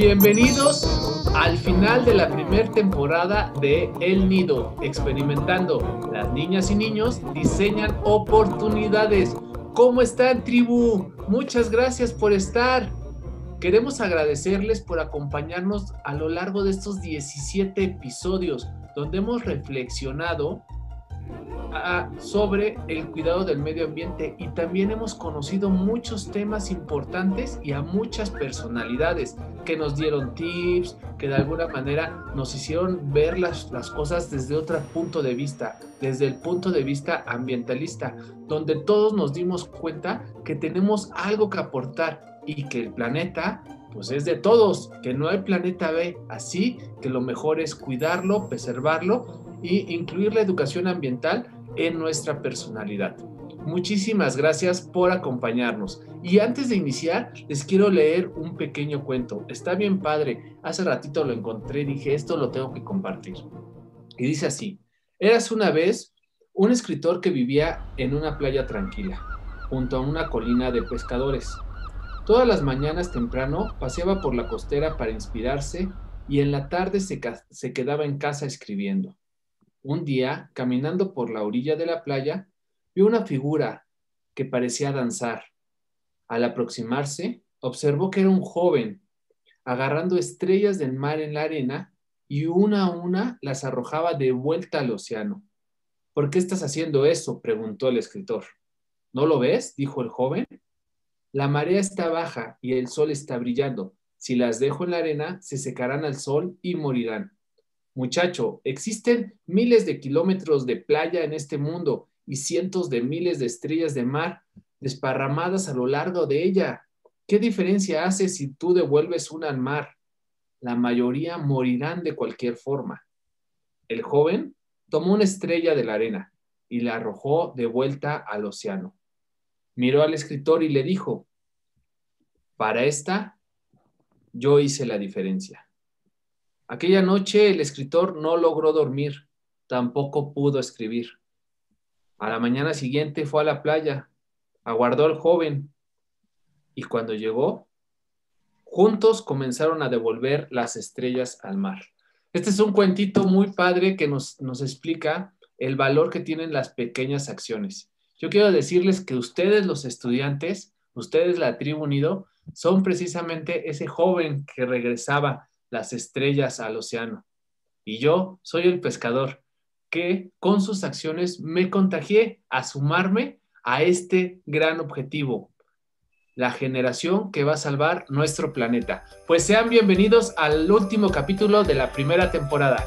Bienvenidos al final de la primera temporada de El Nido, experimentando. Las niñas y niños diseñan oportunidades. ¿Cómo están, tribu? Muchas gracias por estar. Queremos agradecerles por acompañarnos a lo largo de estos 17 episodios, donde hemos reflexionado sobre el cuidado del medio ambiente y también hemos conocido muchos temas importantes y a muchas personalidades que nos dieron tips, que de alguna manera nos hicieron ver las cosas desde otro punto de vista, desde el punto de vista ambientalista, donde todos nos dimos cuenta que tenemos algo que aportar y que el planeta pues es de todos, que no hay planeta B, así que lo mejor es cuidarlo, preservarlo y incluir la educación ambiental en nuestra personalidad. Muchísimas gracias por acompañarnos. Y antes de iniciar, les quiero leer un pequeño cuento. Está bien padre. Hace ratito lo encontré y dije, esto lo tengo que compartir. Y dice así: érase una vez un escritor que vivía en una playa tranquila, junto a una colina de pescadores. Todas las mañanas temprano paseaba por la costera para inspirarse y en la tarde se quedaba en casa escribiendo. Un día, caminando por la orilla de la playa, vio una figura que parecía danzar. Al aproximarse, observó que era un joven, agarrando estrellas del mar en la arena y una a una las arrojaba de vuelta al océano. ¿Por qué estás haciendo eso?, preguntó el escritor. ¿No lo ves?, dijo el joven. La marea está baja y el sol está brillando. Si las dejo en la arena, se secarán al sol y morirán. Muchacho, existen miles de kilómetros de playa en este mundo y cientos de miles de estrellas de mar desparramadas a lo largo de ella. ¿Qué diferencia hace si tú devuelves una al mar? La mayoría morirán de cualquier forma. El joven tomó una estrella de la arena y la arrojó de vuelta al océano. Miró al escritor y le dijo: para esta, yo hice la diferencia. Aquella noche el escritor no logró dormir, tampoco pudo escribir. A la mañana siguiente fue a la playa, aguardó al joven y cuando llegó, juntos comenzaron a devolver las estrellas al mar. Este es un cuentito muy padre que nos explica el valor que tienen las pequeñas acciones. Yo quiero decirles que ustedes, los estudiantes, ustedes, la tribu Nido, son precisamente ese joven que regresaba las estrellas al océano. Y yo soy el pescador que con sus acciones me contagié a sumarme a este gran objetivo, la generación que va a salvar nuestro planeta. Pues sean bienvenidos al último capítulo de la primera temporada.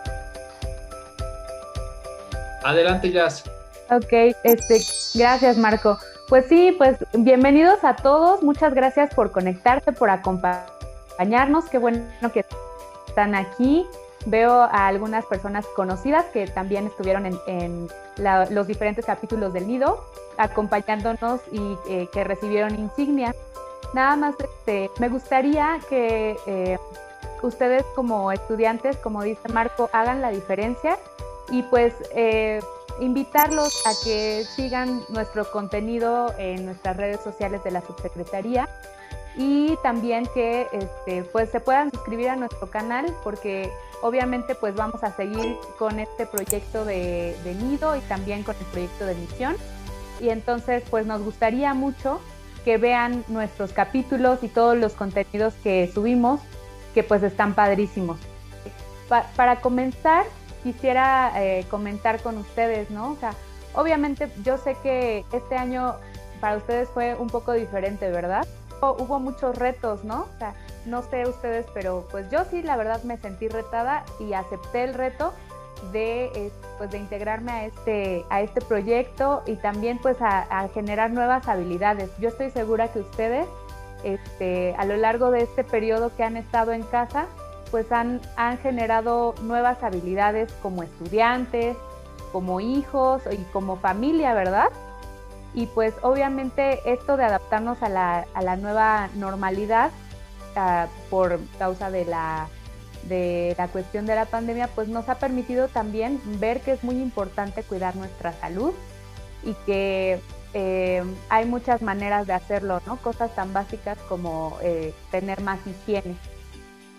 Adelante, Jazz. Ok, gracias, Marco. Pues sí, pues bienvenidos a todos. Muchas gracias por conectarse, por acompañarnos. Qué bueno que están aquí. Veo a algunas personas conocidas que también estuvieron en los diferentes capítulos del Nido, acompañándonos y que recibieron insignia. Nada más me gustaría que ustedes como estudiantes, como dice Marco, hagan la diferencia y pues invitarlos a que sigan nuestro contenido en nuestras redes sociales de la Subsecretaría y también que pues se puedan suscribir a nuestro canal porque obviamente pues vamos a seguir con este proyecto de Nido y también con el proyecto de Misión y entonces pues nos gustaría mucho que vean nuestros capítulos y todos los contenidos que subimos que pues están padrísimos. Para comenzar quisiera comentar con ustedes, ¿no? O sea, obviamente yo sé que este año para ustedes fue un poco diferente, ¿verdad? Hubo muchos retos, ¿no? O sea, no sé ustedes, pero pues yo sí, la verdad me sentí retada y acepté el reto de integrarme a este proyecto y también pues a generar nuevas habilidades. Yo estoy segura que ustedes a lo largo de este periodo que han estado en casa, pues han generado nuevas habilidades como estudiantes, como hijos y como familia, ¿verdad? Y pues obviamente esto de adaptarnos a la nueva normalidad por causa de la cuestión de la pandemia, pues nos ha permitido también ver que es muy importante cuidar nuestra salud y que hay muchas maneras de hacerlo, ¿no? Cosas tan básicas como tener más higiene.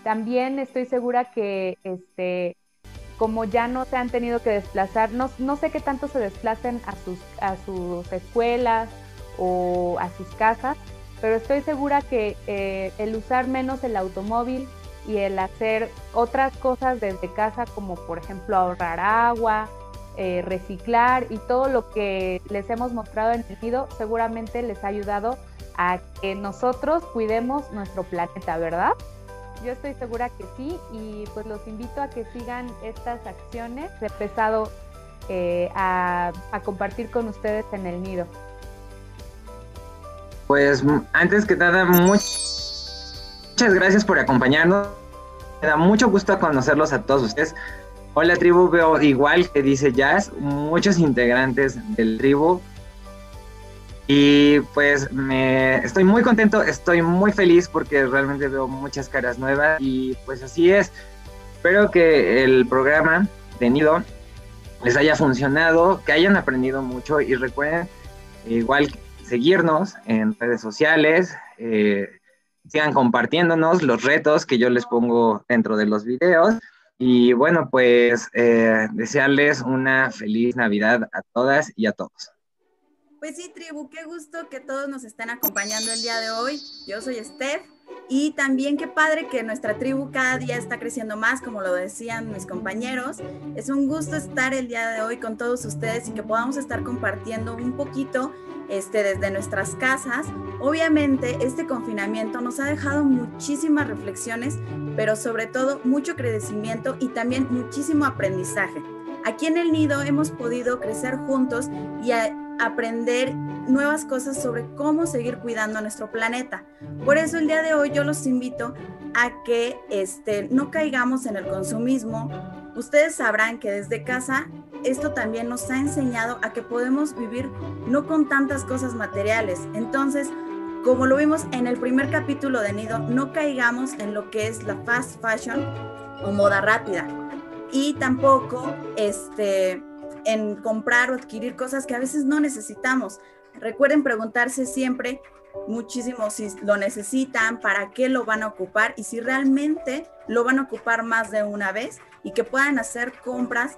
también estoy segura que como ya no se han tenido que desplazar, no sé qué tanto se desplacen a sus escuelas o a sus casas, pero estoy segura que el usar menos el automóvil y el hacer otras cosas desde casa, como por ejemplo ahorrar agua, reciclar y todo lo que les hemos mostrado en el nido, seguramente les ha ayudado a que nosotros cuidemos nuestro planeta, ¿verdad? Yo estoy segura que sí, y pues los invito a que sigan estas acciones que he empezado a compartir con ustedes en el nido. Pues antes que nada, muchas gracias por acompañarnos. Me da mucho gusto conocerlos a todos ustedes. Hola tribu, veo igual que dice Jazz, muchos integrantes del tribu. Y pues estoy muy contento, estoy muy feliz porque realmente veo muchas caras nuevas y pues así es. Espero que el programa de Nido les haya funcionado, que hayan aprendido mucho y recuerden igual seguirnos en redes sociales, sigan compartiéndonos los retos que yo les pongo dentro de los videos. Y bueno, pues desearles una feliz Navidad a todas y a todos. Pues sí, tribu, qué gusto que todos nos estén acompañando el día de hoy. Yo soy Steph y también qué padre que nuestra tribu cada día está creciendo más, como lo decían mis compañeros. Es un gusto estar el día de hoy con todos ustedes y que podamos estar compartiendo un poquito desde nuestras casas. Obviamente este confinamiento nos ha dejado muchísimas reflexiones, pero sobre todo mucho crecimiento y también muchísimo aprendizaje. Aquí en el nido hemos podido crecer juntos y aprender nuevas cosas sobre cómo seguir cuidando a nuestro planeta. Por eso el día de hoy yo los invito a que no caigamos en el consumismo. Ustedes sabrán que desde casa esto también nos ha enseñado a que podemos vivir no con tantas cosas materiales. Entonces, como lo vimos en el primer capítulo de Nido, no caigamos en lo que es la fast fashion o moda rápida. Y tampoco en comprar o adquirir cosas que a veces no necesitamos. Recuerden preguntarse siempre muchísimo si lo necesitan, para qué lo van a ocupar y si realmente lo van a ocupar más de una vez, y que puedan hacer compras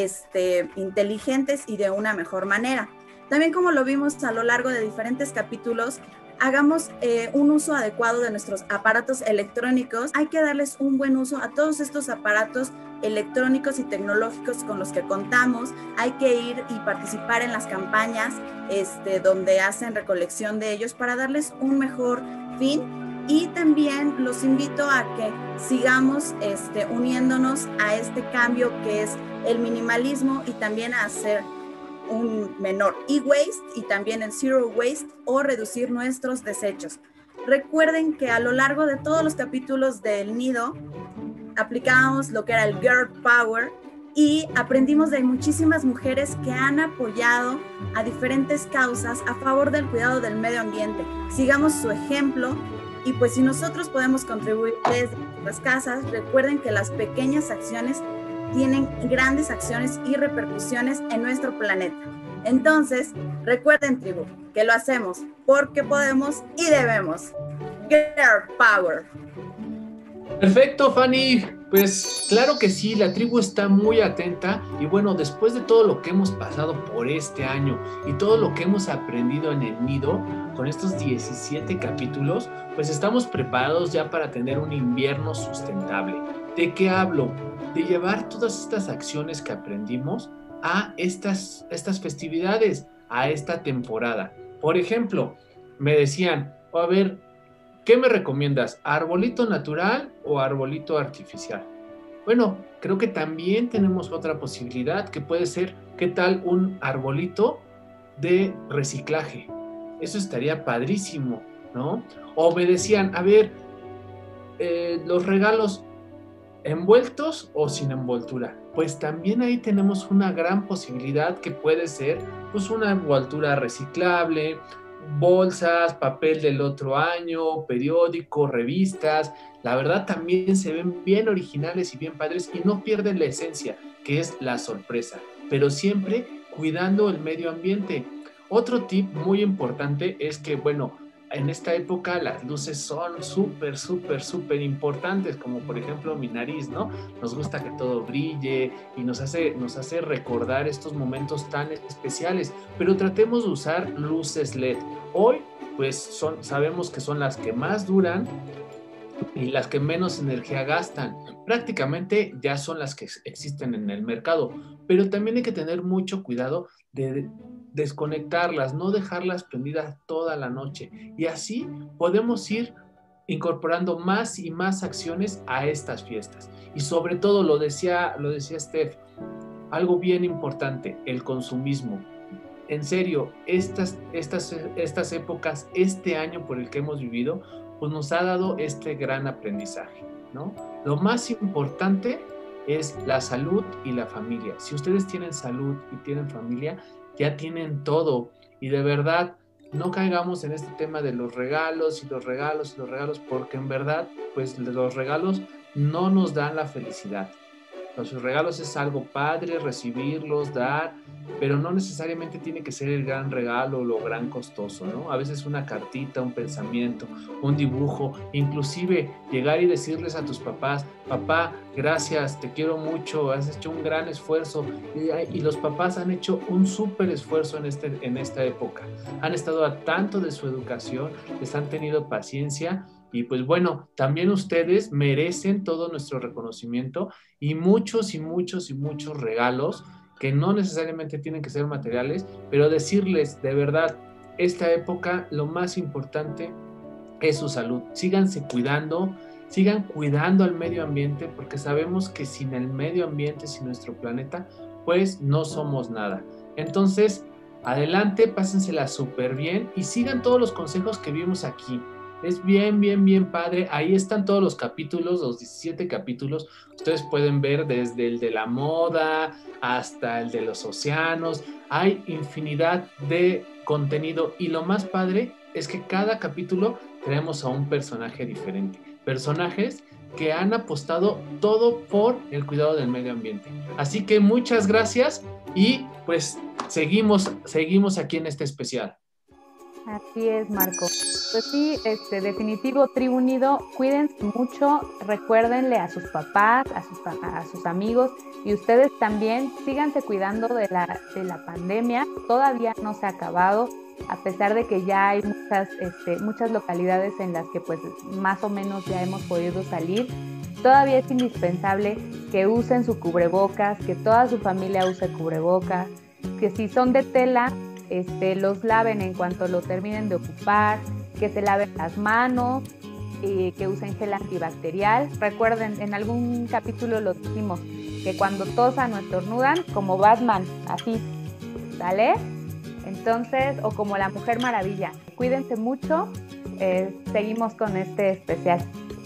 inteligentes y de una mejor manera. También, como lo vimos a lo largo de diferentes capítulos, hagamos un uso adecuado de nuestros aparatos electrónicos. Hay que darles un buen uso a todos estos aparatos electrónicos y tecnológicos con los que contamos. Hay que ir y participar en las campañas donde hacen recolección de ellos para darles un mejor fin. Y también los invito a que sigamos uniéndonos a este cambio que es el minimalismo, y también a hacer un menor e-waste y también el zero waste, o reducir nuestros desechos. Recuerden que a lo largo de todos los capítulos del Nido aplicábamos lo que era el Girl Power y aprendimos de muchísimas mujeres que han apoyado a diferentes causas a favor del cuidado del medio ambiente. Sigamos su ejemplo, y pues si nosotros podemos contribuir desde nuestras casas, recuerden que las pequeñas acciones tienen grandes acciones y repercusiones en nuestro planeta. Entonces, recuerden, tribu, que lo hacemos porque podemos y debemos. Girl Power. Perfecto, Fanny. Pues claro que sí, la tribu está muy atenta, y bueno, después de todo lo que hemos pasado por este año y todo lo que hemos aprendido en el nido con estos 17 capítulos, pues estamos preparados ya para tener un invierno sustentable. ¿De qué hablo? De llevar todas estas acciones que aprendimos a estas festividades, a esta temporada. Por ejemplo, me decían, a ver, ¿qué me recomiendas? ¿Arbolito natural o arbolito artificial? Bueno, creo que también tenemos otra posibilidad que puede ser, ¿qué tal un arbolito de reciclaje? Eso estaría padrísimo, ¿no? O me decían, a ver, los regalos, ¿envueltos o sin envoltura? Pues también ahí tenemos una gran posibilidad que puede ser pues una envoltura reciclable, bolsas, papel del otro año, periódico, revistas. La verdad también se ven bien originales y bien padres y no pierden la esencia, que es la sorpresa, pero siempre cuidando el medio ambiente. Otro tip muy importante es que, bueno, en esta época las luces son súper importantes, como por ejemplo mi nariz, ¿no? Nos gusta que todo brille y nos hace recordar estos momentos tan especiales, pero tratemos de usar luces LED. Hoy, pues sabemos que son las que más duran y las que menos energía gastan. Prácticamente ya son las que existen en el mercado, pero también hay que tener mucho cuidado de desconectarlas, no dejarlas prendidas toda la noche, y así podemos ir incorporando más y más acciones a estas fiestas. Y sobre todo, lo decía Steph, algo bien importante, el consumismo. En serio, estas épocas, este año por el que hemos vivido, pues nos ha dado este gran aprendizaje, ¿no? Lo más importante es la salud y la familia. Si ustedes tienen salud y tienen familia, ya tienen todo. Y de verdad, no caigamos en este tema de los regalos, porque en verdad, pues los regalos no nos dan la felicidad. Los regalos es algo padre, recibirlos, dar, pero no necesariamente tiene que ser el gran regalo o lo gran costoso, ¿no? A veces una cartita, un pensamiento, un dibujo, inclusive llegar y decirles a tus papás: papá, gracias, te quiero mucho, has hecho un gran esfuerzo. Y los papás han hecho un súper esfuerzo en esta época. Han estado al tanto de su educación, les han tenido paciencia. Y pues bueno, también ustedes merecen todo nuestro reconocimiento y muchos regalos que no necesariamente tienen que ser materiales, pero decirles de verdad, esta época lo más importante es su salud. Síganse cuidando, sigan cuidando al medio ambiente, porque sabemos que sin el medio ambiente, sin nuestro planeta, pues no somos nada. Entonces, adelante, pásensela súper bien y sigan todos los consejos que vimos aquí. Es bien padre. Ahí están todos los capítulos, los 17 capítulos. Ustedes pueden ver desde el de la moda hasta el de los océanos. Hay infinidad de contenido y lo más padre es que cada capítulo traemos a un personaje diferente. Personajes que han apostado todo por el cuidado del medio ambiente. Así que muchas gracias y pues seguimos aquí en este especial. Así es, Marco. Pues sí, definitivo, Tribu Unido, cuídense mucho, recuérdenle a sus papás, a sus amigos, y ustedes también síganse cuidando de la pandemia. Todavía no se ha acabado, a pesar de que ya hay muchas localidades en las que pues más o menos ya hemos podido salir. Todavía es indispensable que usen su cubrebocas, que toda su familia use cubrebocas, que si son de tela, los laven en cuanto lo terminen de ocupar, que se laven las manos, que usen gel antibacterial. Recuerden, en algún capítulo lo dijimos, que cuando tosan o estornudan, como Batman, así, ¿sale? Entonces, o como la Mujer Maravilla. Cuídense mucho, seguimos con este especial.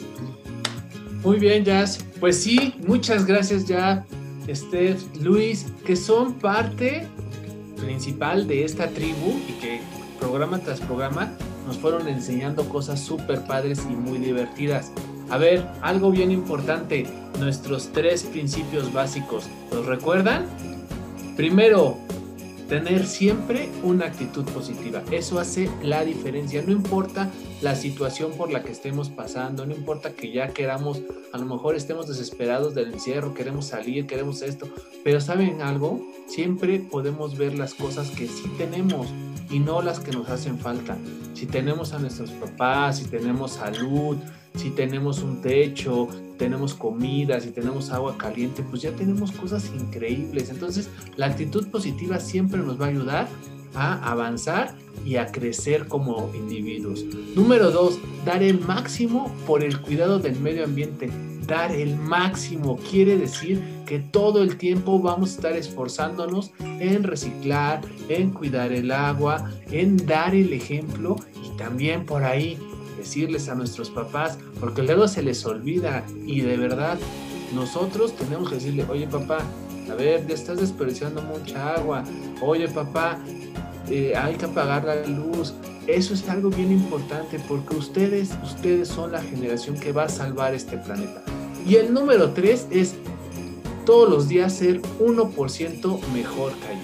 Muy bien, Jazz. Pues sí, muchas gracias ya, Steph, Luis, que son parte principal de esta tribu y que programa tras programa nos fueron enseñando cosas súper padres y muy divertidas. A ver, algo bien importante, nuestros 3 principios básicos, ¿los recuerdan? Primero, tener siempre una actitud positiva. Eso hace la diferencia. No importa la situación por la que estemos pasando, no importa que ya queramos, a lo mejor estemos desesperados del encierro, queremos salir, queremos esto, pero ¿saben algo? Siempre podemos ver las cosas que sí tenemos y no las que nos hacen falta. Si tenemos a nuestros papás, si tenemos salud, si tenemos un techo, tenemos comida, si tenemos agua caliente, pues ya tenemos cosas increíbles. Entonces, la actitud positiva siempre nos va a ayudar a avanzar y a crecer como individuos. Número 2, dar el máximo por el cuidado del medio ambiente. Dar el máximo quiere decir que todo el tiempo vamos a estar esforzándonos en reciclar, en cuidar el agua, en dar el ejemplo y también por ahí decirles a nuestros papás, porque luego se les olvida y de verdad nosotros tenemos que decirle: oye papá, a ver, ya estás desperdiciando mucha agua, oye papá, hay que apagar la luz. Eso es algo bien importante porque ustedes son la generación que va a salvar este planeta. Y el número 3 es todos los días ser 1% mejor que ayer.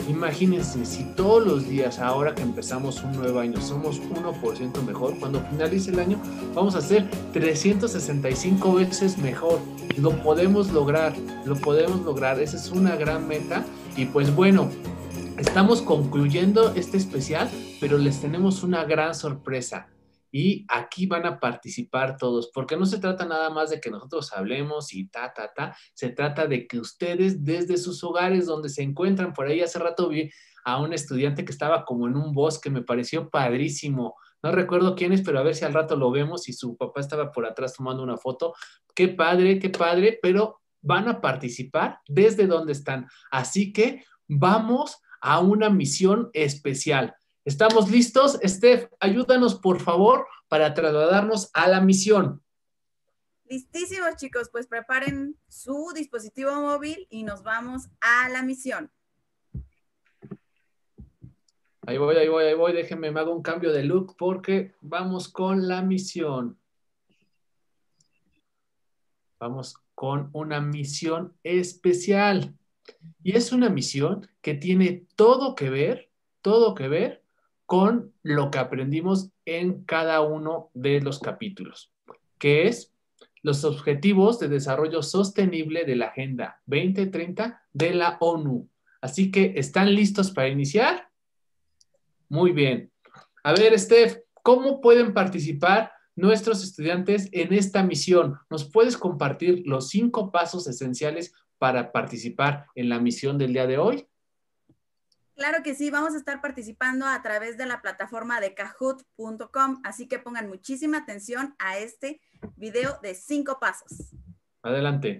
Imagínense, si todos los días, ahora que empezamos un nuevo año, somos 1% mejor, cuando finalice el año vamos a ser 365 veces mejor. Lo podemos lograr, esa es una gran meta. Y pues bueno, estamos concluyendo este especial, pero les tenemos una gran sorpresa. Y aquí van a participar todos, porque no se trata nada más de que nosotros hablemos y se trata de que ustedes desde sus hogares donde se encuentran, por ahí hace rato vi a un estudiante que estaba como en un bosque, me pareció padrísimo, no recuerdo quién es, pero a ver si al rato lo vemos y su papá estaba por atrás tomando una foto, qué padre, pero van a participar desde donde están, así que vamos a una misión especial. ¿Estamos listos? Steph, ayúdanos por favor para trasladarnos a la misión. Listísimos, chicos, pues preparen su dispositivo móvil y nos vamos a la misión. Ahí voy, déjenme, me hago un cambio de look porque vamos con la misión. Vamos con una misión especial. Y es una misión que tiene todo que ver con lo que aprendimos en cada uno de los capítulos, que es los Objetivos de Desarrollo Sostenible de la Agenda 2030 de la ONU. Así que, ¿están listos para iniciar? Muy bien. A ver, Steph, ¿cómo pueden participar nuestros estudiantes en esta misión? ¿Nos puedes compartir los 5 pasos esenciales para participar en la misión del día de hoy? Claro que sí, vamos a estar participando a través de la plataforma de kahoot.com, así que pongan muchísima atención a este video de 5 pasos. Adelante.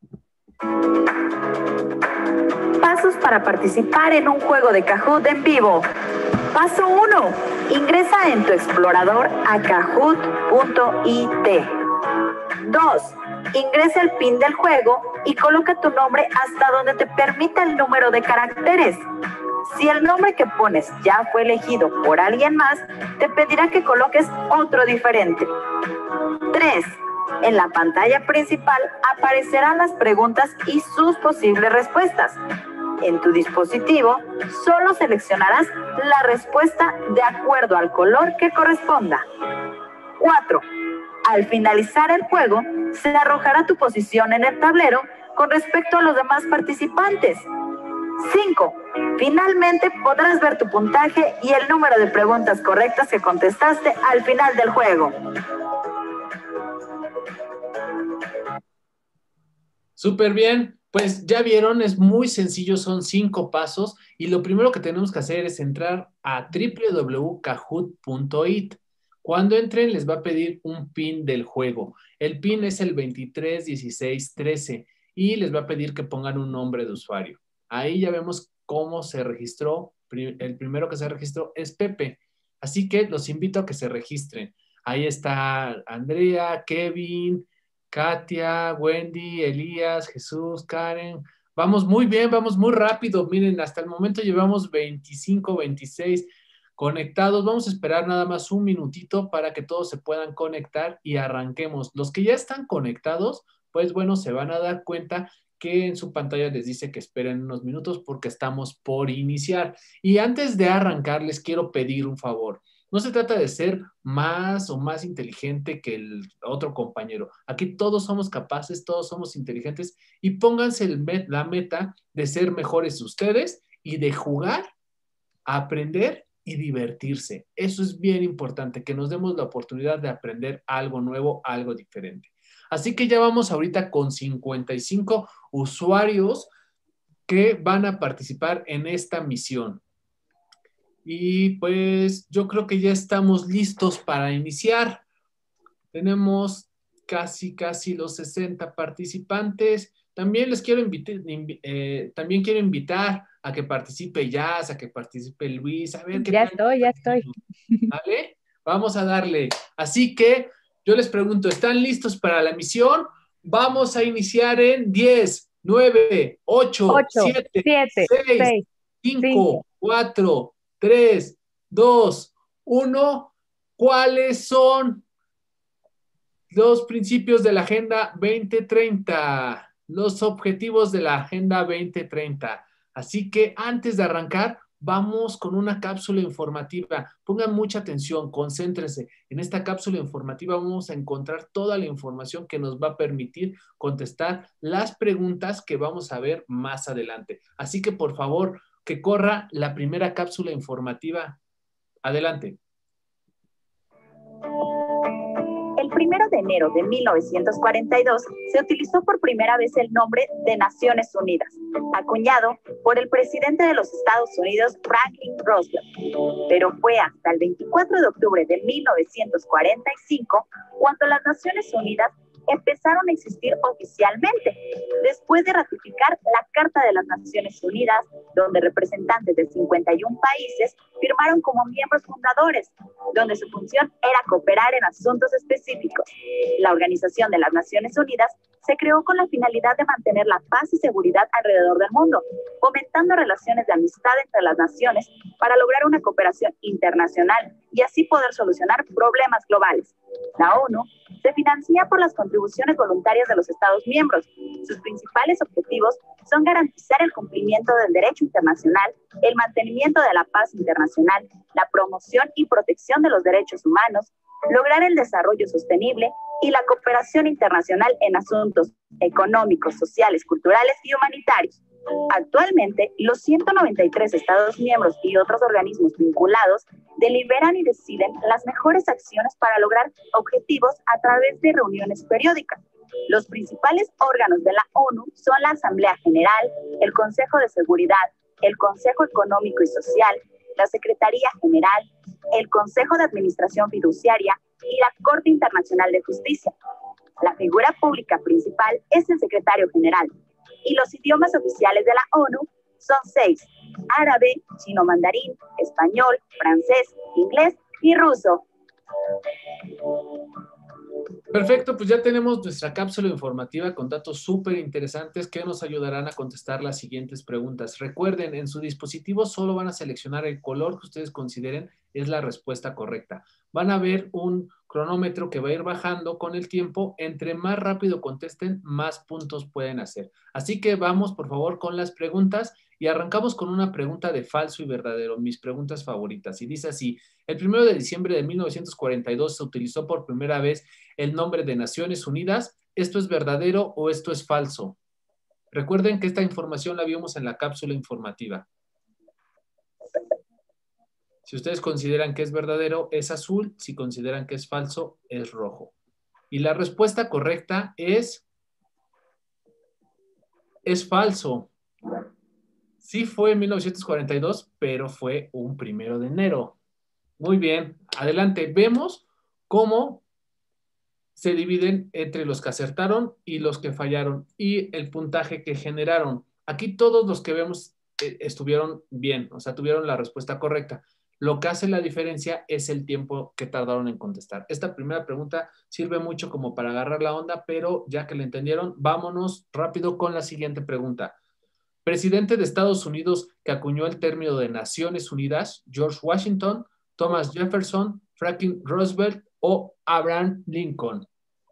Pasos para participar en un juego de Kahoot en vivo. Paso 1. Ingresa en tu explorador a kahoot.it. 2. Ingresa el PIN del juego y coloca tu nombre hasta donde te permita el número de caracteres. Si el nombre que pones ya fue elegido por alguien más, te pedirá que coloques otro diferente. 3. En la pantalla principal aparecerán las preguntas y sus posibles respuestas. En tu dispositivo, solo seleccionarás la respuesta de acuerdo al color que corresponda. 4. Al finalizar el juego, se arrojará tu posición en el tablero con respecto a los demás participantes. 5. Finalmente podrás ver tu puntaje y el número de preguntas correctas que contestaste al final del juego. Súper bien, pues ya vieron, es muy sencillo, son 5 pasos y lo primero que tenemos que hacer es entrar a www.kahoot.it. Cuando entren les va a pedir un PIN del juego. El PIN es el 231613 y les va a pedir que pongan un nombre de usuario. Ahí ya vemos cómo se registró. El primero que se registró es Pepe. Así que los invito a que se registren. Ahí está Andrea, Kevin, Katia, Wendy, Elías, Jesús, Karen. Vamos muy bien, vamos muy rápido. Miren, hasta el momento llevamos 25, 26 conectados. Vamos a esperar nada más un minutito para que todos se puedan conectar y arranquemos. Los que ya están conectados, pues bueno, se van a dar cuenta que en su pantalla les dice que esperen unos minutos porque estamos por iniciar. Y antes de arrancar, les quiero pedir un favor. No se trata de ser más o más inteligente que el otro compañero. Aquí todos somos capaces, todos somos inteligentes y pónganse la meta de ser mejores ustedes y de jugar, aprender y divertirse. Eso es bien importante, que nos demos la oportunidad de aprender algo nuevo, algo diferente. Así que ya vamos ahorita con 55 usuarios que van a participar en esta misión. Y pues yo creo que ya estamos listos para iniciar. Tenemos casi los 60 participantes. También les quiero invitar a que participe Jazz, a que participe Luis. A ver qué ya estoy. ¿Vale? Vamos a darle. Así que yo les pregunto, ¿están listos para la misión? Vamos a iniciar en 10, 9, 8, 7, 6, 5, 4, 3, 2, 1. ¿Cuáles son los principios de la Agenda 2030? Los objetivos de la Agenda 2030. Así que antes de arrancar, vamos con una cápsula informativa. Pongan mucha atención, concéntrense. En esta cápsula informativa vamos a encontrar toda la información que nos va a permitir contestar las preguntas que vamos a ver más adelante. Así que, por favor, que corra la primera cápsula informativa. Adelante. El 1 de enero de 1942 se utilizó por primera vez el nombre de Naciones Unidas, acuñado por el presidente de los Estados Unidos, Franklin Roosevelt. Pero fue hasta el 24 de octubre de 1945 cuando las Naciones Unidas empezaron a existir oficialmente, después de ratificar la Carta de las Naciones Unidas, donde representantes de 51 países firmaron como miembros fundadores, donde su función era cooperar en asuntos específicos. La Organización de las Naciones Unidas se creó con la finalidad de mantener la paz y seguridad alrededor del mundo, fomentando relaciones de amistad entre las naciones para lograr una cooperación internacional y así poder solucionar problemas globales. La ONU se financia por las contribuciones voluntarias de los Estados miembros. Sus principales objetivos son garantizar el cumplimiento del derecho internacional, el mantenimiento de la paz internacional, la promoción y protección de los derechos humanos, lograr el desarrollo sostenible y la cooperación internacional en asuntos económicos, sociales, culturales y humanitarios. Actualmente, los 193 Estados miembros y otros organismos vinculados deliberan y deciden las mejores acciones para lograr objetivos a través de reuniones periódicas. Los principales órganos de la ONU son la Asamblea General, el Consejo de Seguridad, el Consejo Económico y Social, la Secretaría General, el Consejo de Administración Fiduciaria y la Corte Internacional de Justicia. La figura pública principal es el Secretario General, y los idiomas oficiales de la ONU son 6: árabe, chino mandarín, español, francés, inglés y ruso. Perfecto, pues ya tenemos nuestra cápsula informativa con datos súper interesantes que nos ayudarán a contestar las siguientes preguntas. Recuerden, en su dispositivo solo van a seleccionar el color que ustedes consideren es la respuesta correcta. Van a ver un cronómetro que va a ir bajando con el tiempo. Entre más rápido contesten, más puntos pueden hacer. Así que vamos, por favor, con las preguntas y arrancamos con una pregunta de falso y verdadero, mis preguntas favoritas. Y dice así: el 1 de diciembre de 1942 se utilizó por primera vez el nombre de Naciones Unidas. ¿Esto es verdadero o esto es falso? Recuerden que esta información la vimos en la cápsula informativa. Si ustedes consideran que es verdadero, es azul. Si consideran que es falso, es rojo. Y la respuesta correcta es falso. Sí fue en 1942, pero fue un 1 de enero. Muy bien, adelante. Vemos cómo se dividen entre los que acertaron y los que fallaron y el puntaje que generaron. Aquí todos los que vemos estuvieron bien, o sea, tuvieron la respuesta correcta. Lo que hace la diferencia es el tiempo que tardaron en contestar. Esta primera pregunta sirve mucho como para agarrar la onda, pero ya que la entendieron, vámonos rápido con la siguiente pregunta. Presidente de Estados Unidos que acuñó el término de Naciones Unidas: George Washington, Thomas Jefferson, Franklin Roosevelt o Abraham Lincoln.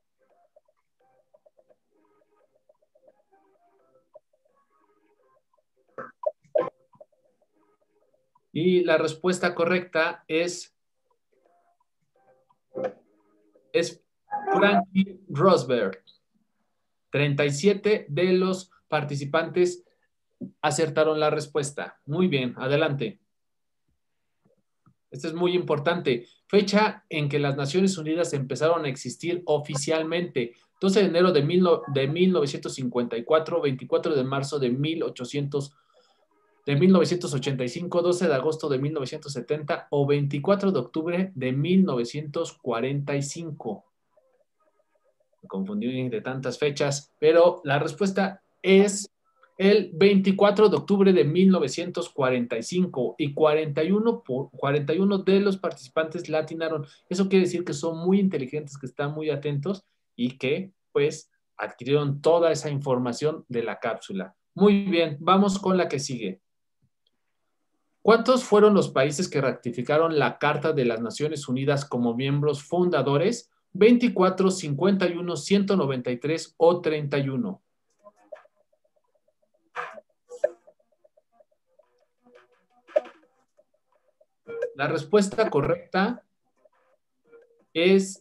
Y la respuesta correcta es Franklin Roosevelt. 37 de los participantes acertaron la respuesta. Muy bien, adelante. Esto es muy importante. Fecha en que las Naciones Unidas empezaron a existir oficialmente: 12 de enero de 1954, 24 de marzo de 1985, 12 de agosto de 1970 o 24 de octubre de 1945. Me confundí de tantas fechas, pero la respuesta es el 24 de octubre de 1945 y 41 de los participantes la atinaron. Eso quiere decir que son muy inteligentes, que están muy atentos y que pues adquirieron toda esa información de la cápsula. Muy bien, vamos con la que sigue. ¿Cuántos fueron los países que ratificaron la Carta de las Naciones Unidas como miembros fundadores? ¿24, 51, 193 o 31? La respuesta correcta es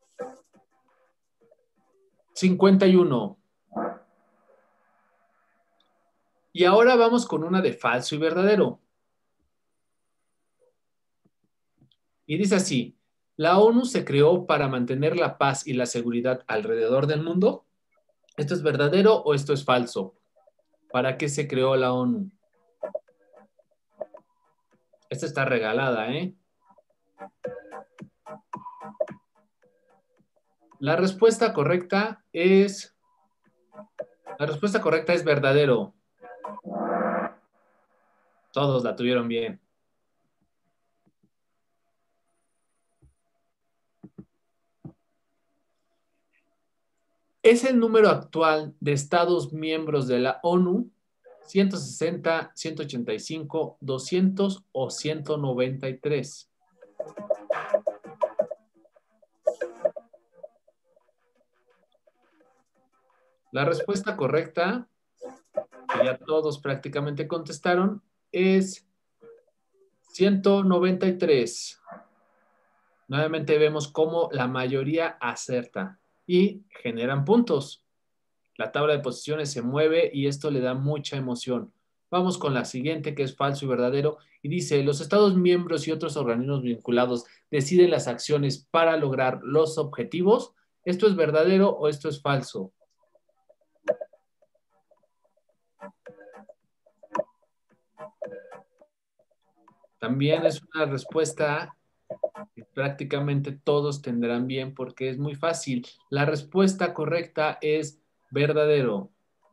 51. Y ahora vamos con una de falso y verdadero. Y dice así, ¿la ONU se creó para mantener la paz y la seguridad alrededor del mundo? ¿Esto es verdadero o esto es falso? ¿Para qué se creó la ONU? Esta está regalada, ¿eh? La respuesta correcta es verdadero. Todos la tuvieron bien. ¿Es el número actual de Estados miembros de la ONU 160, 185, 200 o 193? La respuesta correcta, que ya todos prácticamente contestaron, es 193. Nuevamente vemos cómo la mayoría acerta y generan puntos. La tabla de posiciones se mueve y esto le da mucha emoción. Vamos con la siguiente, que es falso y verdadero. Y dice, los Estados miembros y otros organismos vinculados deciden las acciones para lograr los objetivos. ¿Esto es verdadero o esto es falso? También es una respuesta que prácticamente todos tendrán bien porque es muy fácil. La respuesta correcta es verdadero.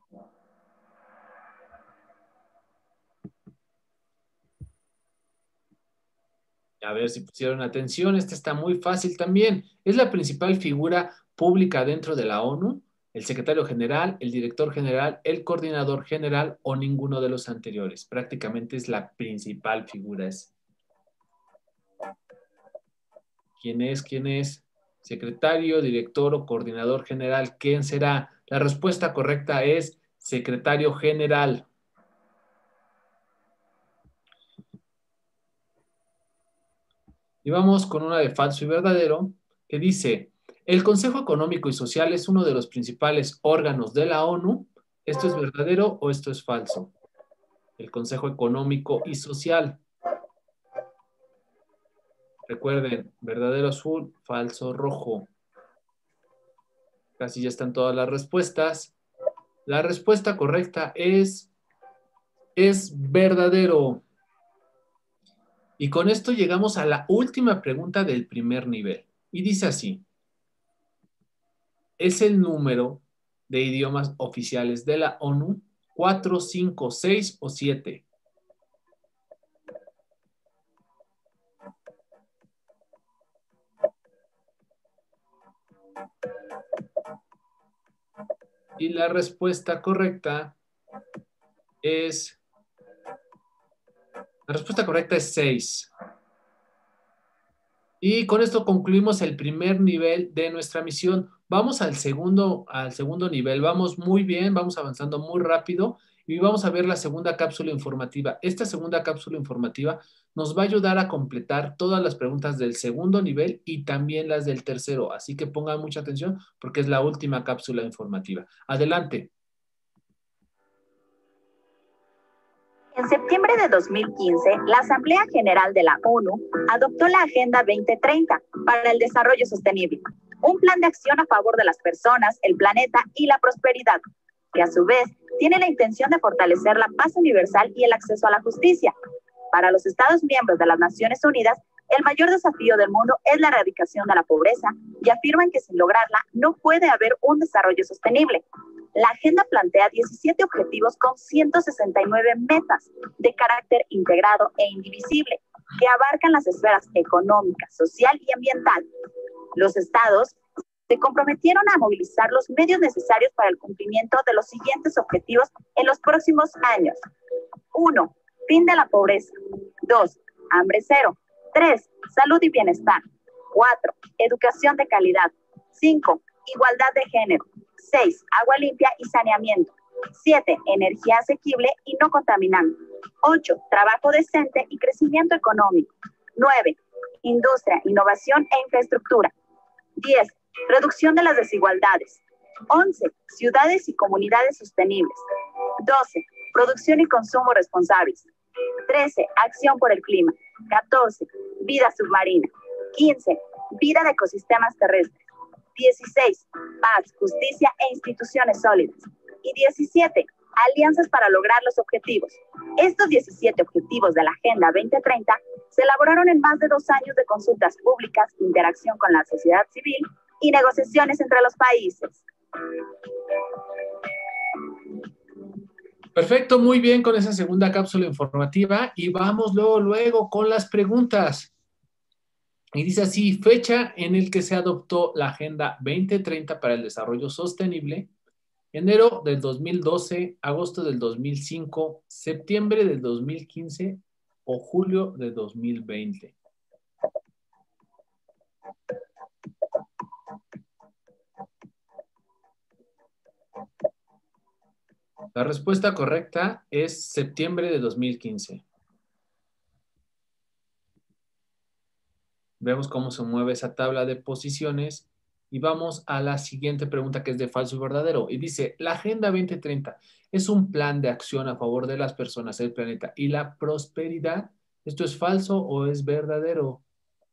A ver si pusieron atención, esta está muy fácil también. Es la principal figura pública dentro de la ONU, el secretario general, el director general, el coordinador general o ninguno de los anteriores. Prácticamente es la principal figura. ¿Quién es? ¿Quién es? Secretario, director o coordinador general. ¿Quién será? La respuesta correcta es secretario general. Y vamos con una de falso y verdadero que dice, el Consejo Económico y Social es uno de los principales órganos de la ONU. ¿Esto es verdadero o esto es falso? El Consejo Económico y Social. Recuerden, verdadero azul, falso rojo. Casi ya están todas las respuestas. La respuesta correcta es verdadero. Y con esto llegamos a la última pregunta del primer nivel. Y dice así, ¿es el número de idiomas oficiales de la ONU 4, 5, 6 o 7? Y la respuesta correcta es... La respuesta correcta es 6. Y con esto concluimos el primer nivel de nuestra misión. Vamos al segundo nivel. Vamos muy bien, vamos avanzando muy rápido y vamos a ver la segunda cápsula informativa. Esta segunda cápsula informativa nos va a ayudar a completar todas las preguntas del segundo nivel y también las del tercero. Así que pongan mucha atención porque es la última cápsula informativa. Adelante. En septiembre de 2015, la Asamblea General de la ONU adoptó la Agenda 2030 para el Desarrollo Sostenible, un plan de acción a favor de las personas, el planeta y la prosperidad, que a su vez tiene la intención de fortalecer la paz universal y el acceso a la justicia. Para los Estados miembros de las Naciones Unidas, el mayor desafío del mundo es la erradicación de la pobreza y afirman que sin lograrla no puede haber un desarrollo sostenible. La agenda plantea 17 objetivos con 169 metas de carácter integrado e indivisible que abarcan las esferas económica, social y ambiental. Los estados se comprometieron a movilizar los medios necesarios para el cumplimiento de los siguientes objetivos en los próximos años. 1. Fin de la pobreza. 2. Hambre cero. 3. Salud y bienestar. 4. Educación de calidad. 5. Igualdad de género. 6. Agua limpia y saneamiento. 7. Energía asequible y no contaminante. 8. Trabajo decente y crecimiento económico. 9. Industria, innovación e infraestructura. 10. Reducción de las desigualdades. 11. Ciudades y comunidades sostenibles. 12. Producción y consumo responsables. 13. Acción por el clima. 14. Vida submarina. 15. Vida de ecosistemas terrestres. 16. Paz, justicia e instituciones sólidas. Y 17. Alianzas para lograr los objetivos. Estos 17 objetivos de la Agenda 2030 se elaboraron en más de 2 años de consultas públicas, interacción con la sociedad civil y negociaciones entre los países. Perfecto, muy bien con esa segunda cápsula informativa y vamos luego con las preguntas. Y dice así, fecha en el que se adoptó la Agenda 2030 para el Desarrollo Sostenible, enero del 2012, agosto del 2005, septiembre del 2015 o julio del 2020. La respuesta correcta es septiembre de 2015. Vemos cómo se mueve esa tabla de posiciones y vamos a la siguiente pregunta que es de falso y verdadero. Y dice, la Agenda 2030 es un plan de acción a favor de las personas, el planeta y la prosperidad. ¿Esto es falso o es verdadero?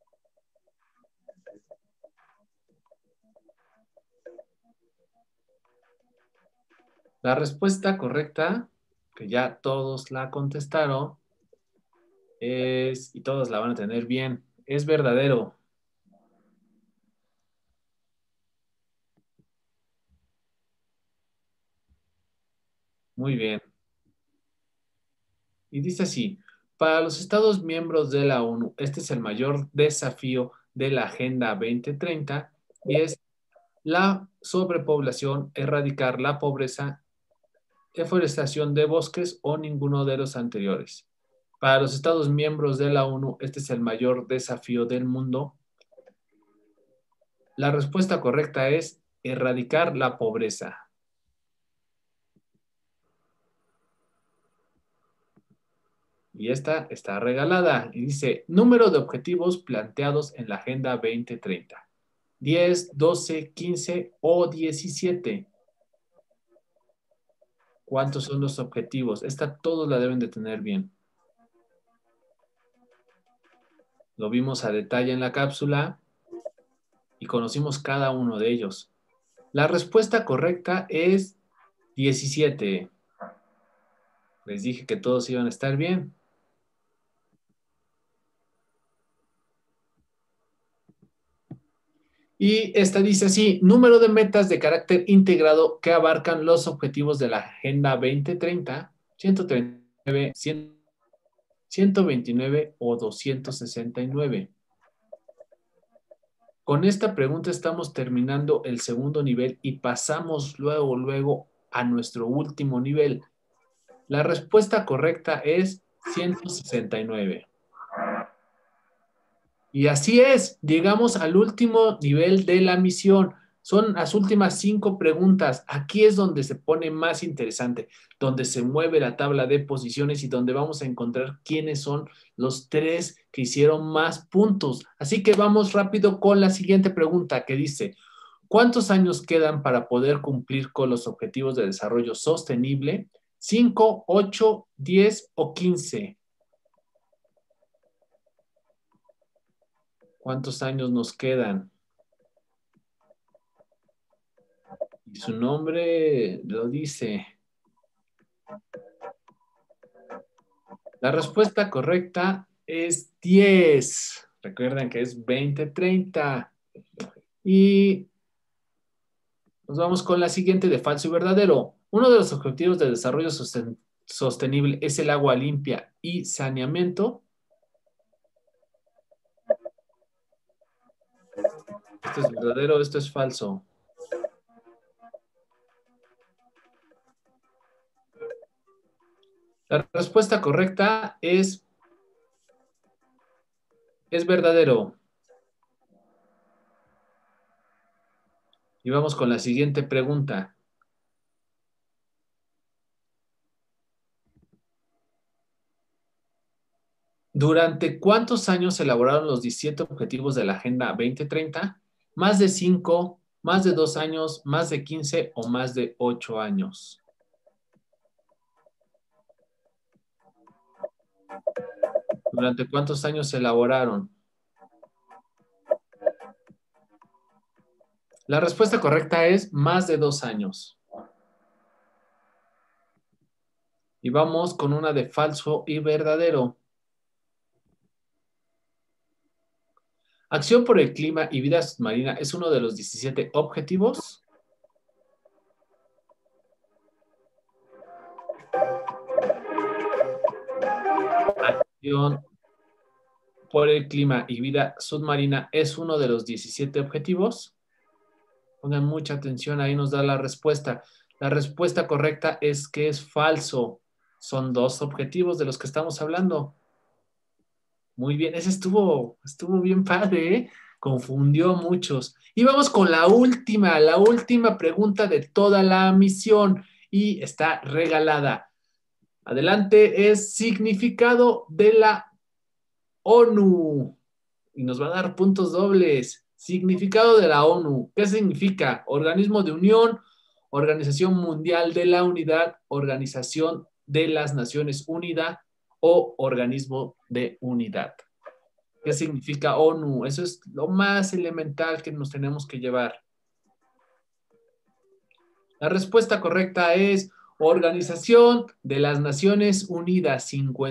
La respuesta correcta, que ya todos la contestaron, es, y todos la van a tener bien, es verdadero. Muy bien. Y dice así, para los Estados miembros de la ONU, este es el mayor desafío de la Agenda 2030 y es la sobrepoblación, erradicar la pobreza, deforestación de bosques o ninguno de los anteriores. Para los Estados miembros de la ONU, este es el mayor desafío del mundo. La respuesta correcta es erradicar la pobreza. Y esta está regalada. Y dice, número de objetivos planteados en la Agenda 2030. 10, 12, 15 o 17. ¿Cuántos son los objetivos? Esta todos la deben de tener bien. Lo vimos a detalle en la cápsula y conocimos cada uno de ellos. La respuesta correcta es 17. Les dije que todos iban a estar bien. Y esta dice así, número de metas de carácter integrado que abarcan los objetivos de la Agenda 2030, 139, 129 o 269. Con esta pregunta estamos terminando el segundo nivel y pasamos luego a nuestro último nivel. La respuesta correcta es 169. Y así es, llegamos al último nivel de la misión. Son las últimas 5 preguntas. Aquí es donde se pone más interesante, donde se mueve la tabla de posiciones y donde vamos a encontrar quiénes son los 3 que hicieron más puntos. Así que vamos rápido con la siguiente pregunta que dice, ¿cuántos años quedan para poder cumplir con los objetivos de desarrollo sostenible? ¿5, 8, 10 o 15? ¿Cuántos años nos quedan? Y su nombre lo dice. La respuesta correcta es 10. Recuerden que es 2030. Y nos vamos con la siguiente de falso y verdadero. Uno de los objetivos de desarrollo sostenible es el agua limpia y saneamiento. Esto es verdadero, esto es falso. La respuesta correcta es verdadero. Y vamos con la siguiente pregunta. ¿Durante cuántos años se elaboraron los 17 objetivos de la Agenda 2030? ¿Más de 5, más de 2 años, más de 15 o más de 8 años? ¿Durante cuántos años se elaboraron? La respuesta correcta es más de 2 años. Y vamos con una de falso y verdadero. Acción por el clima y vida submarina es uno de los 17 objetivos. Acción por el clima y vida submarina es uno de los 17 objetivos. Pongan mucha atención, ahí nos da la respuesta. La respuesta correcta es que es falso. Son 2 objetivos de los que estamos hablando. Muy bien, ese estuvo bien padre, ¿eh? Confundió a muchos. Y vamos con la última pregunta de toda la misión y está regalada. Adelante, es significado de la ONU. Y nos va a dar puntos dobles. Significado de la ONU. ¿Qué significa? Organismo de unión, Organización Mundial de la Unidad, Organización de las Naciones Unidas o organismo de unidad. ¿Qué significa ONU? Eso es lo más elemental que nos tenemos que llevar. La respuesta correcta es Organización de las Naciones Unidas.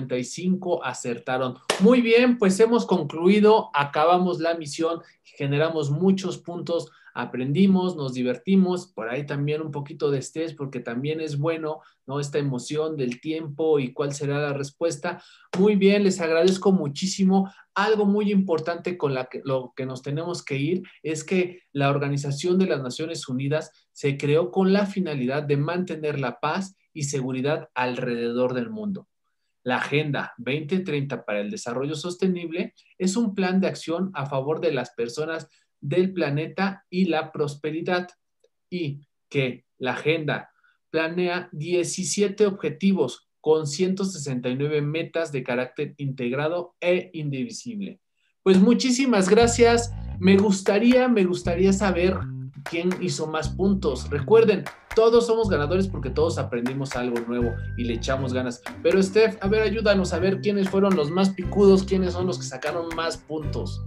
55 acertaron. Muy bien, pues hemos concluido, acabamos la misión, generamos muchos puntos, aprendimos, nos divertimos, por ahí también un poquito de estrés porque también es bueno, ¿no? Esta emoción del tiempo y cuál será la respuesta. Muy bien, les agradezco muchísimo. Algo muy importante con lo que nos tenemos que ir es que la Organización de las Naciones Unidas se creó con la finalidad de mantener la paz y seguridad alrededor del mundo. La Agenda 2030 para el Desarrollo Sostenible es un plan de acción a favor de las personas del planeta y la prosperidad, y que la agenda planea 17 objetivos con 169 metas de carácter integrado e indivisible. Pues muchísimas gracias. Me gustaría saber quién hizo más puntos. Recuerden, todos somos ganadores porque todos aprendimos algo nuevo y le echamos ganas. Pero Steph, a ver, ayúdanos a ver quiénes fueron los más picudos, quiénes son los que sacaron más puntos.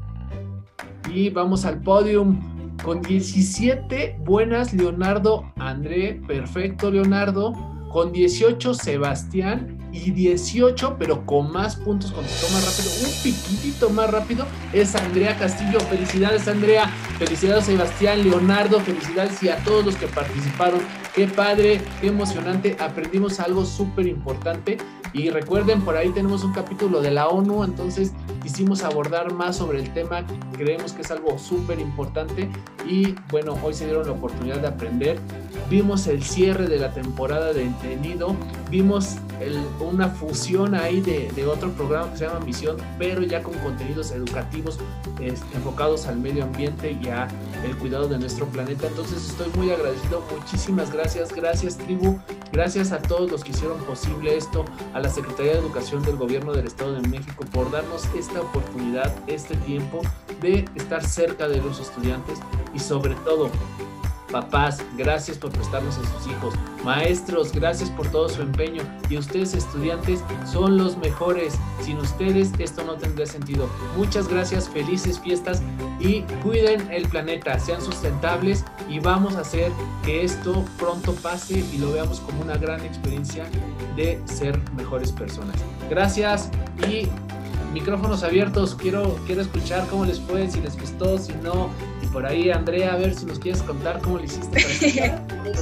Y vamos al podium con 17 buenas, Leonardo André, perfecto Leonardo, con 18 Sebastián y 18, pero con más puntos, contestó más rápido, un piquitito más rápido, es Andrea Castillo. Felicidades Andrea, felicidades Sebastián, Leonardo, felicidades y a todos los que participaron. Qué padre, qué emocionante, aprendimos algo súper importante. Y recuerden, por ahí tenemos un capítulo de la ONU, entonces quisimos abordar más sobre el tema, creemos que es algo súper importante y bueno, hoy se dieron la oportunidad de aprender. Vimos el cierre de la temporada de Entendido, vimos una fusión ahí de otro programa que se llama Misión, pero ya con contenidos educativos enfocados al medio ambiente y a el cuidado de nuestro planeta. Entonces estoy muy agradecido, muchísimas gracias, gracias tribu, gracias a todos los que hicieron posible esto, a la Secretaría de Educación del Gobierno del Estado de México por darnos esta oportunidad, este tiempo de estar cerca de los estudiantes y sobre todo, papás, gracias por prestarnos a sus hijos. Maestros, gracias por todo su empeño. Y ustedes, estudiantes, son los mejores. Sin ustedes, esto no tendría sentido. Muchas gracias, felices fiestas y cuiden el planeta, sean sustentables y vamos a hacer que esto pronto pase y lo veamos como una gran experiencia de ser mejores personas. Gracias y micrófonos abiertos. Quiero escuchar cómo les fue, si les gustó, si no. Y por ahí, Andrea, a ver si nos quieres contar cómo le hiciste.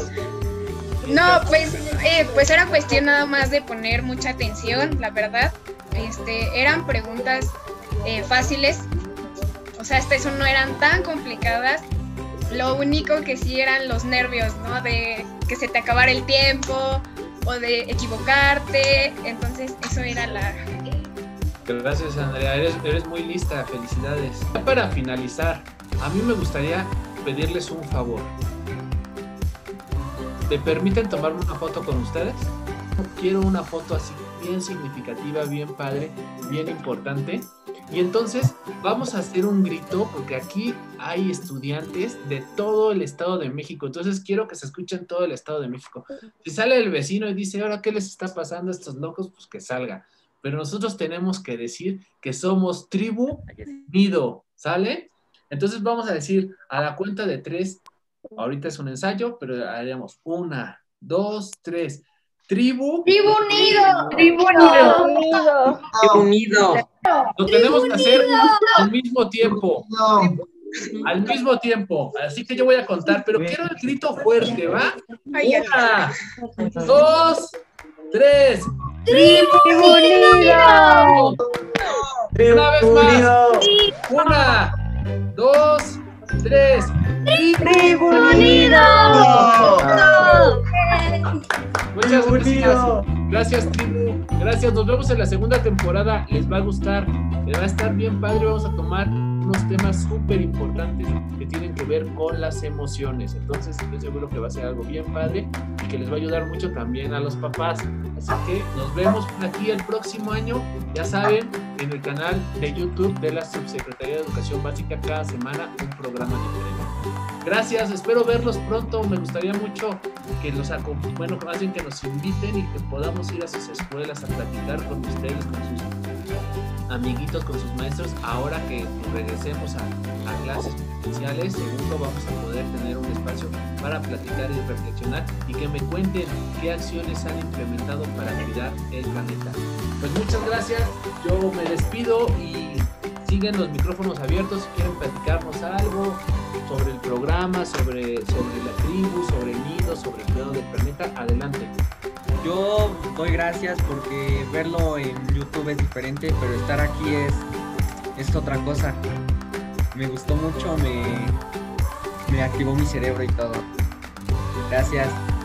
No, pues era cuestión nada más de poner mucha atención, la verdad. Eran preguntas fáciles, o sea, hasta eso no eran tan complicadas. Lo único que sí eran los nervios, ¿no? De que se te acabara el tiempo o de equivocarte. Entonces, eso era la... Gracias, Andrea, eres muy lista, felicidades. Para finalizar, a mí me gustaría pedirles un favor. ¿Me permiten tomarme una foto con ustedes? Quiero una foto así bien significativa, bien padre, bien importante. Y entonces vamos a hacer un grito porque aquí hay estudiantes de todo el Estado de México. Entonces quiero que se escuchen todo el Estado de México. Si sale el vecino y dice, ahora, ¿qué les está pasando a estos locos? Pues que salga. Pero nosotros tenemos que decir que somos Tribu Nido, ¿sale? Entonces vamos a decir a la cuenta de 3, ahorita es un ensayo, pero haríamos 1, 2, 3. Tribu Nido. Tribu Nido. Unido. Lo tenemos que hacer al mismo tiempo. Al mismo tiempo. Así que yo voy a contar, pero quiero el grito fuerte, ¿va? 1, 2, 3. Tribu Nido. Una vez más. 1, 2, 3. Tribu Nido. Muchas gracias. Gracias, Tribu. Gracias. Nos vemos en la segunda temporada. Les va a gustar. Les va a estar bien padre. Vamos a tomar unos temas súper importantes que tienen que ver con las emociones. Entonces, estoy seguro que va a ser algo bien padre y que les va a ayudar mucho también a los papás. Así que nos vemos por aquí el próximo año. Ya saben, en el canal de YouTube de la Subsecretaría de Educación Básica, cada semana un programa diferente. Gracias, espero verlos pronto. Me gustaría mucho que los más bien que nos inviten y que podamos ir a sus escuelas a platicar con ustedes, con sus amiguitos, con sus maestros. Ahora que regresemos a clases presenciales, seguro vamos a poder tener un espacio para platicar y reflexionar y que me cuenten qué acciones han implementado para cuidar el planeta. Pues muchas gracias, yo me despido y siguen los micrófonos abiertos si quieren platicarnos algo sobre el programa, sobre la tribu, sobre el nido, sobre el cuidado del planeta. Adelante. Yo doy gracias porque verlo en YouTube es diferente, pero estar aquí es otra cosa. Me gustó mucho, me activó mi cerebro y todo. Gracias.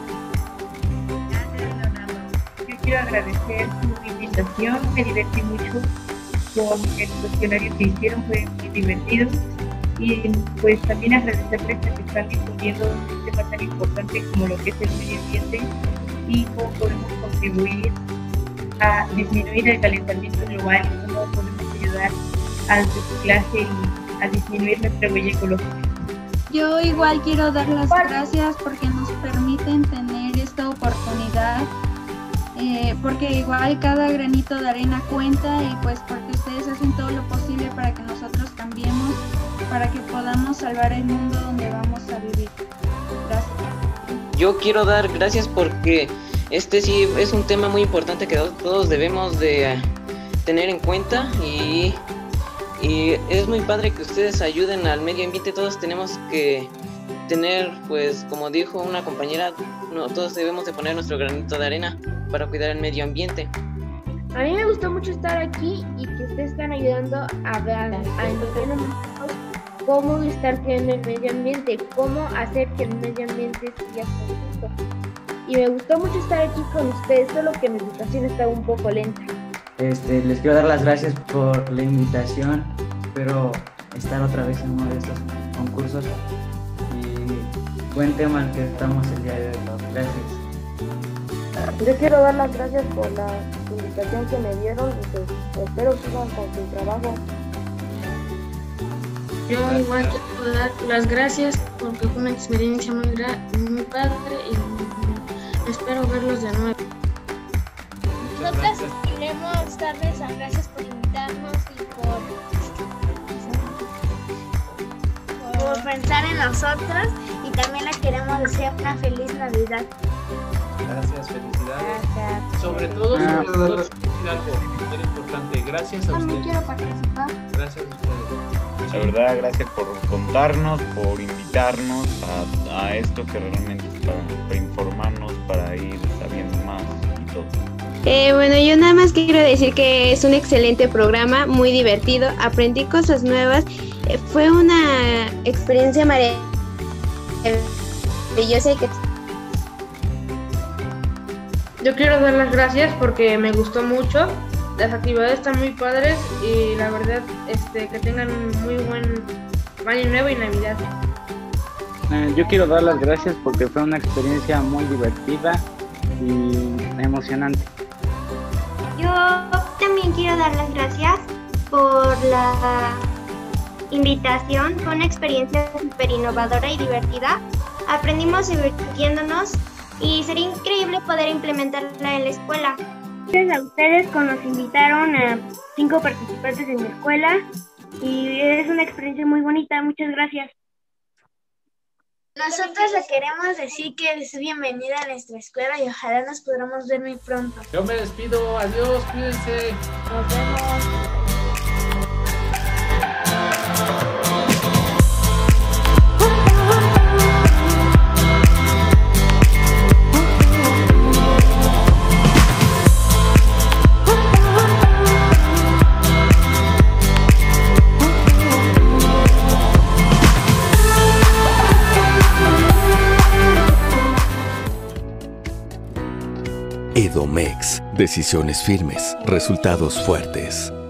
Gracias, Leonardo. Yo quiero agradecer su invitación, me divertí mucho con el cuestionario que hicieron, fue muy divertido. Y pues también agradecerles que están difundiendo un tema tan importante como lo que es el medio ambiente y cómo podemos contribuir a disminuir el calentamiento global y cómo podemos ayudar al reciclaje y a disminuir nuestra huella ecológica. Yo igual quiero dar las gracias porque nos permiten tener esta oportunidad, porque igual cada granito de arena cuenta y pues porque ustedes hacen todo lo posible para que nosotros cambiemos, para que podamos salvar el mundo donde vamos a vivir. Gracias. Yo quiero dar gracias porque este sí es un tema muy importante que todos debemos de tener en cuenta y es muy padre que ustedes ayuden al medio ambiente. Todos tenemos que tener, pues como dijo una compañera, todos debemos de poner nuestro granito de arena para cuidar el medio ambiente. A mí me gustó mucho estar aquí y que ustedes están ayudando a entender cómo estar cuidando el medio ambiente, cómo hacer que el medio ambiente siga justo. Y me gustó mucho estar aquí con ustedes, solo que mi educación estaba un poco lenta. Les quiero dar las gracias por la invitación. Espero estar otra vez en uno de estos concursos. Y buen tema al que estamos el día de hoy. Gracias. Yo quiero dar las gracias por la invitación que me dieron y pues espero que sigan con su trabajo. Yo igual quiero dar las gracias porque fue una experiencia muy padre y espero verlos de nuevo. Nosotras queremos darles las gracias por invitarnos y por pensar en nosotros y también les queremos desear una feliz Navidad. Gracias, felicidades. Gracias. Sobre todo algo muy importante. Gracias a ustedes. También quiero participar. Gracias a ustedes. La verdad, gracias por contarnos, por invitarnos a esto que realmente es para informarnos, para ir sabiendo más y todo. Bueno, yo nada más quiero decir que es un excelente programa, muy divertido, aprendí cosas nuevas, fue una experiencia maravillosa y que... Yo quiero dar las gracias porque me gustó mucho, las actividades están muy padres y la verdad que tengan un muy buen año nuevo y Navidad. Yo quiero dar las gracias porque fue una experiencia muy divertida y emocionante. Yo también quiero dar las gracias por la invitación. Fue una experiencia súper innovadora y divertida. Aprendimos divirtiéndonos y sería increíble poder implementarla en la escuela. Gracias a ustedes que nos invitaron a 5 participantes en la escuela y es una experiencia muy bonita. Muchas gracias. Nosotros le queremos decir que es bienvenida a nuestra escuela y ojalá nos podamos ver muy pronto. Yo me despido, adiós, cuídense. Nos vemos. Edomex. Decisiones firmes, resultados fuertes.